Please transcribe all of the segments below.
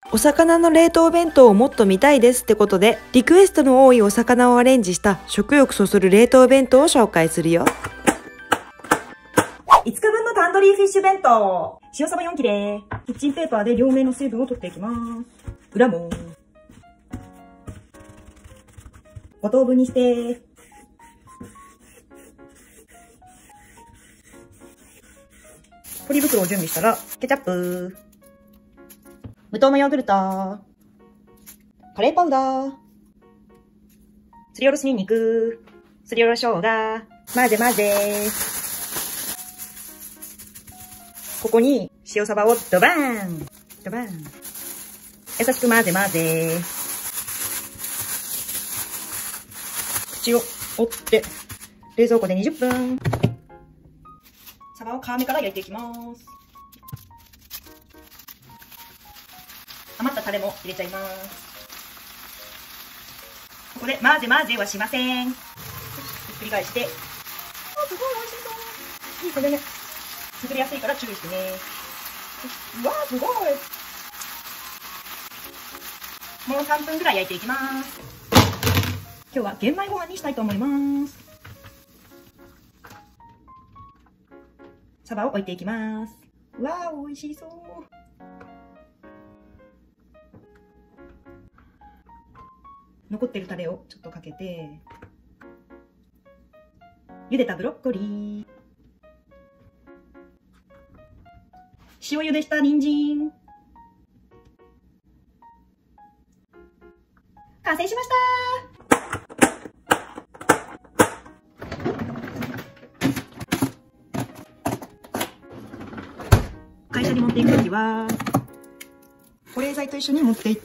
お魚の冷凍弁当をもっと見たいですってことで、リクエストの多いお魚をアレンジした食欲そそる冷凍弁当を紹介するよ。 5日分のタンドリーフィッシュ弁当。塩サバ4切れ。キッチンペーパーで両面の水分を取っていきます。裏も5等分にして、ポリ袋を準備したら、ケチャップ、無糖のヨーグルト、カレーパウダー、すりおろしニンニク、すりおろし生姜、混ぜ混ぜ。ここに塩サバをドバーンドバーン。優しく混ぜ混ぜ。口を折って、冷蔵庫で20分。サバを皮目から焼いていきます。余ったタレも入れちゃいます。ここで混ぜ混ぜはしません。ひっくり返して。あ、すごい美味しそう。いいこれね。作りやすいから注意してね。うわー、すごい。もう3分ぐらい焼いていきます。今日は玄米ご飯にしたいと思います。サバを置いていきます。わー、美味しそう。残ってるタレをちょっとかけて、茹でたブロッコリー、塩茹でした人参、完成しましたー。会社に持っていくときは、保冷剤と一緒に持って行って、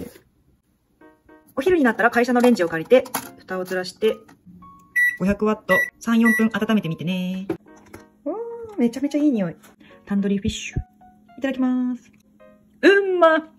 お昼になったら会社のレンジを借りて、蓋をずらして、500ワット3、4分温めてみてね。めちゃめちゃいい匂い。タンドリーフィッシュ。いただきます。うんま。